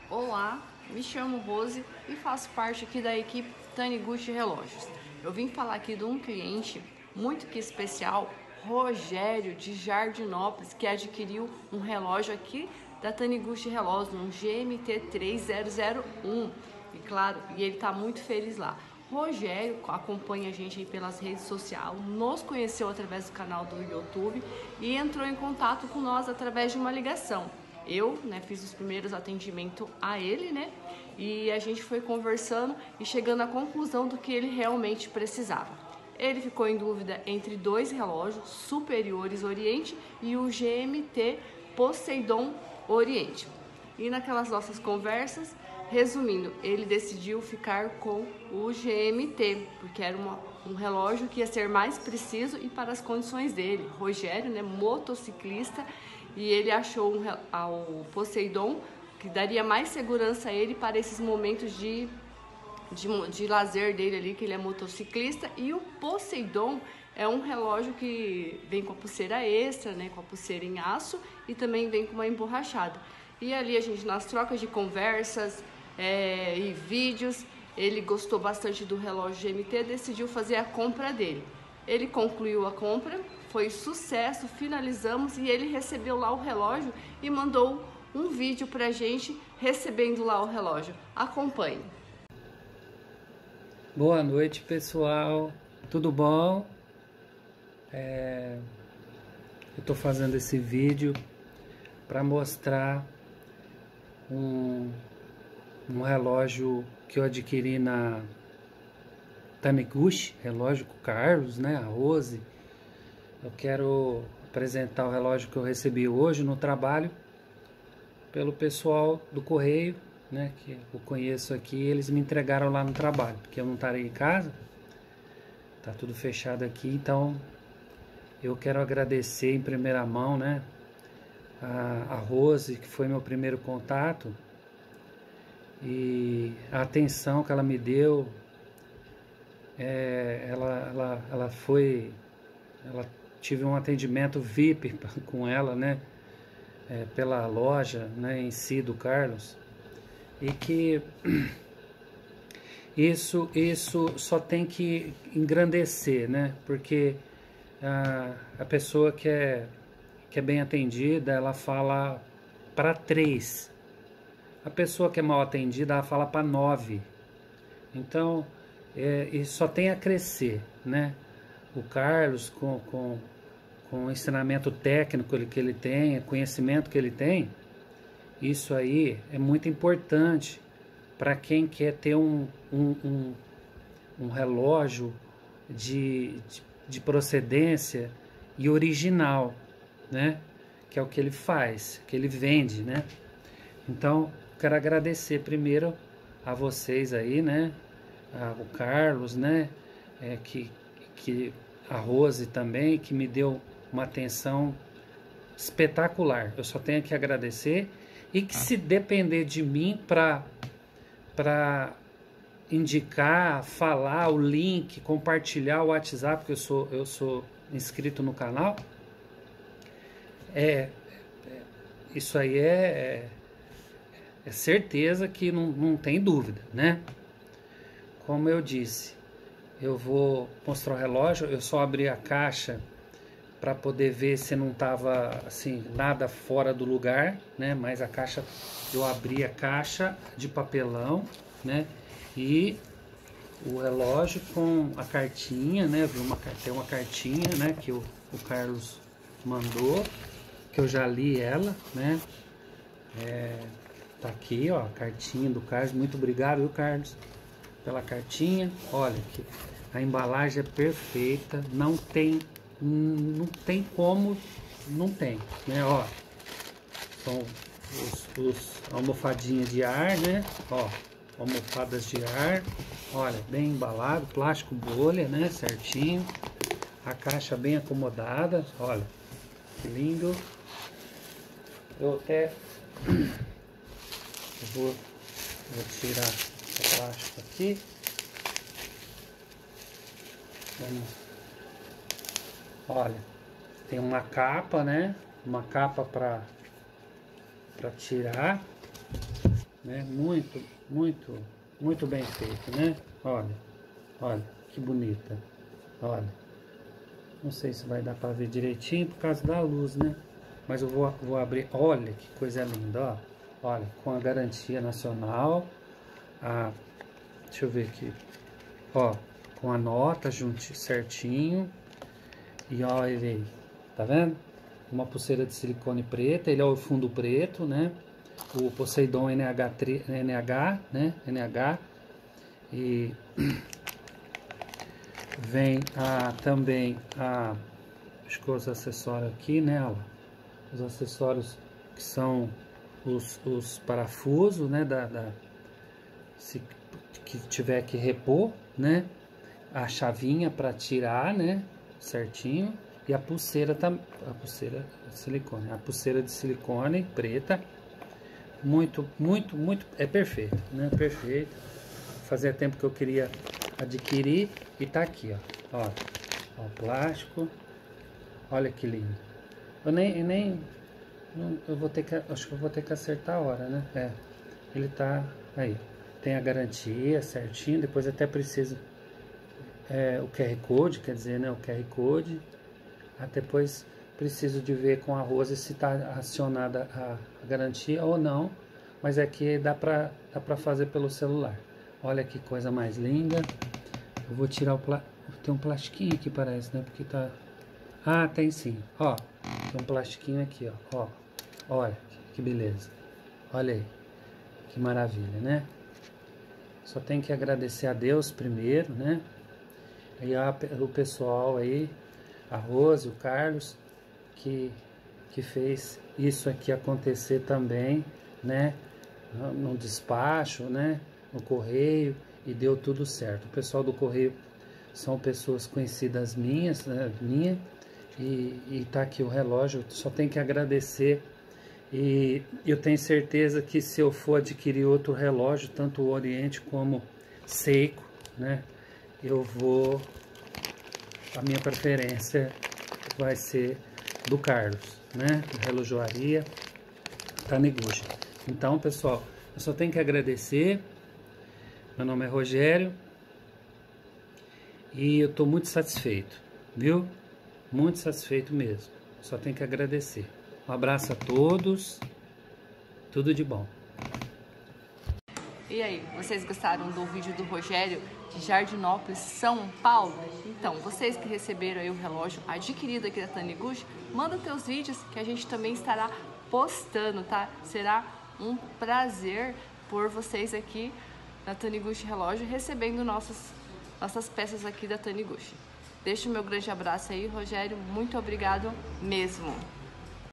Olá, me chamo Rose e faço parte aqui da equipe Taniguchi Relógios. Eu vim falar aqui de um cliente muito que especial, Rogério de Jardinópolis, que adquiriu um relógio aqui da Taniguchi Relógios, um GMT 3001. E claro, ele está muito feliz lá. Rogério acompanha a gente aí pelas redes sociais, nos conheceu através do canal do YouTube e entrou em contato com nós através de uma ligação. Eu, fiz os primeiros atendimentos a ele, e a gente foi conversando e chegando à conclusão do que ele realmente precisava. Ele ficou em dúvida entre dois relógios superiores Oriente e o GMT Poseidon Oriente. E naquelas nossas conversas, resumindo, ele decidiu ficar com o GMT, porque era um relógio que ia ser mais preciso e para as condições dele. Rogério, motociclista, e ele achou o Poseidon que daria mais segurança a ele para esses momentos de lazer dele ali, que ele é motociclista. E o Poseidon é um relógio que vem com a pulseira extra, com a pulseira em aço, e também vem com uma emborrachada. E ali a gente, nas trocas de conversas e vídeos, ele gostou bastante do relógio GMT, decidiu fazer a compra dele. Ele concluiu a compra, foi sucesso, finalizamos, e ele recebeu lá o relógio e mandou um vídeo pra gente recebendo lá o relógio. Acompanhe. Boa noite, pessoal, tudo bom? Eu tô fazendo esse vídeo para mostrar um relógio que eu adquiri na Taniguchi, relógio com o Carlos, a Rose. Eu quero apresentar o relógio que eu recebi hoje no trabalho pelo pessoal do correio, que eu conheço aqui. Eles me entregaram lá no trabalho, porque eu não estarei em casa, tá tudo fechado aqui. Então eu quero agradecer em primeira mão, a Rose, que foi meu primeiro contato, e a atenção que ela me deu. Ela tive um atendimento VIP com ela, pela loja, em si do Carlos, e que isso só tem que engrandecer, porque a pessoa que é bem atendida, ela fala para 3. A pessoa que é mal atendida, ela fala para 9. Então, isso só tem a crescer, O Carlos, com o ensinamento técnico que ele tem, o conhecimento que ele tem, isso aí é muito importante para quem quer ter um relógio de procedência e original, que é o que ele faz, que ele vende, Então, quero agradecer primeiro a vocês aí, o Carlos, que a Rose também, que me deu uma atenção espetacular. Eu só tenho que agradecer, e que se depender de mim para indicar, falar o link, compartilhar o WhatsApp, porque eu sou inscrito no canal, isso aí é certeza que não tem dúvida, Como eu disse, eu vou mostrar o relógio. Eu só abri a caixa para poder ver se não estava assim nada fora do lugar, Mas a caixa, eu abri a caixa de papelão, E o relógio com a cartinha, tem uma cartinha, que o Carlos mandou, que eu já li ela, Tá aqui, ó, a cartinha do Carlos. Muito obrigado, viu, Carlos, pela cartinha. Olha que a embalagem é perfeita, não tem como, não tem, Ó, são os almofadinhas de ar, Ó, almofadas de ar, olha, bem embalado, plástico bolha, certinho. A caixa bem acomodada, olha, que lindo. Eu até vou tirar o plástico aqui. Olha, tem uma capa, Uma capa para tirar, né? Muito bem feito, né? Olha, que bonita. Olha, não sei se vai dar para ver direitinho por causa da luz, né? Mas eu vou abrir. Olha que coisa linda, ó. Olha, com a garantia nacional. Deixa eu ver aqui. Ó, com a nota certinho. E olha aí, tá vendo? Uma pulseira de silicone preta, ele é o fundo preto, né? O Poseidon NH, né? NH. E vem também acho que os acessórios aqui, né? Ó, os acessórios que são os parafusos, né? Se que tiver que repor, né? A chavinha para tirar, né? Certinho. E a pulseira de silicone preta. Muito, é perfeito, né? Perfeito. Fazia tempo que eu queria adquirir e tá aqui, ó. Ó, o plástico. Olha que lindo. Acho que eu vou ter que acertar a hora, né? Ele tá aí. Tem a garantia certinho, depois até precisa o QR Code, quer dizer, né? O QR Code. Depois preciso de ver com a Rose se está acionada a garantia ou não, mas aqui dá pra fazer pelo celular. Olha que coisa mais linda. Eu vou tirar tem um plastiquinho aqui, parece, né? Porque tá... tem sim. Ó, tem um plastiquinho aqui, ó. Olha que beleza. Olha aí. Que maravilha, né? Só tem que agradecer a Deus primeiro, né? E o pessoal aí, a Rose, o Carlos, que fez isso aqui acontecer também, né? No despacho, né? No correio, e deu tudo certo. O pessoal do correio são pessoas conhecidas minhas, né? E tá aqui o relógio, só tem que agradecer. E eu tenho certeza que se eu for adquirir outro relógio, tanto o Oriente como Seiko, né? A minha preferência vai ser do Carlos, né? Relojoaria Taniguchi. Então, pessoal, eu só tenho que agradecer. Meu nome é Rogério e eu estou muito satisfeito, viu? Muito satisfeito mesmo. Só tenho que agradecer. Um abraço a todos. Tudo de bom. E aí, vocês gostaram do vídeo do Rogério de Jardinópolis, São Paulo? Então, vocês que receberam aí o relógio adquirido aqui da Taniguchi, manda teus vídeos que a gente também estará postando, tá? Será um prazer por vocês aqui na Taniguchi Relógio recebendo nossas peças aqui da Taniguchi. Deixo o meu grande abraço aí, Rogério. Muito obrigado mesmo.